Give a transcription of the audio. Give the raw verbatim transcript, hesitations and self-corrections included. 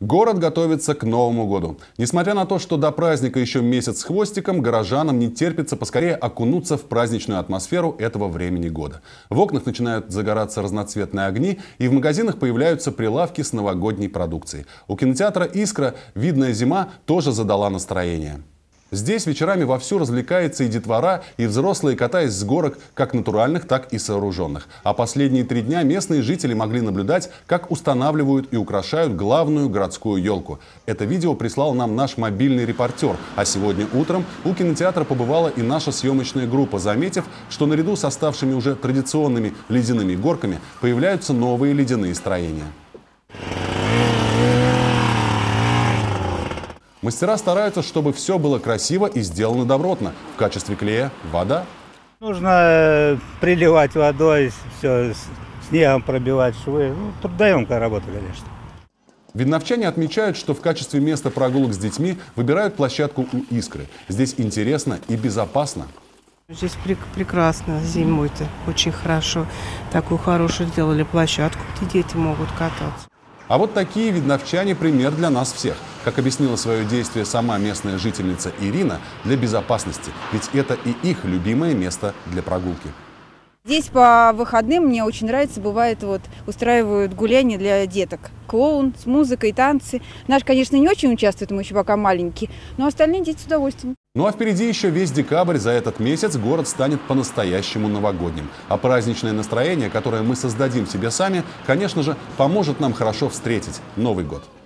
Город готовится к Новому году. Несмотря на то, что до праздника еще месяц с хвостиком, горожанам не терпится поскорее окунуться в праздничную атмосферу этого времени года. В окнах начинают загораться разноцветные огни, и в магазинах появляются прилавки с новогодней продукцией. У кинотеатра «Искра» видная зима тоже задала настроение. Здесь вечерами вовсю развлекается и детвора, и взрослые, катаясь с горок, как натуральных, так и сооруженных. А последние три дня местные жители могли наблюдать, как устанавливают и украшают главную городскую елку. Это видео прислал нам наш мобильный репортер. А сегодня утром у кинотеатра побывала и наша съемочная группа, заметив, что наряду с оставшими уже традиционными ледяными горками появляются новые ледяные строения. Мастера стараются, чтобы все было красиво и сделано добротно. В качестве клея – вода. Нужно приливать водой, все, снегом пробивать швы. Ну, трудоемкая работа, конечно. Видновчане отмечают, что в качестве места прогулок с детьми выбирают площадку у «Искры». Здесь интересно и безопасно. Здесь прекрасно, зимой-то очень хорошо. Такую хорошую сделали площадку, где дети могут кататься. А вот такие видновчане – пример для нас всех. Как объяснила свое действие сама местная жительница Ирина, для безопасности. Ведь это и их любимое место для прогулки. Здесь по выходным мне очень нравится, бывает, вот устраивают гуляния для деток. Клоун с музыкой, танцы. Наш, конечно, не очень участвует, мы еще пока маленькие, но остальные дети с удовольствием. Ну а впереди еще весь декабрь. За этот месяц город станет по-настоящему новогодним. А праздничное настроение, которое мы создадим себе сами, конечно же, поможет нам хорошо встретить Новый год.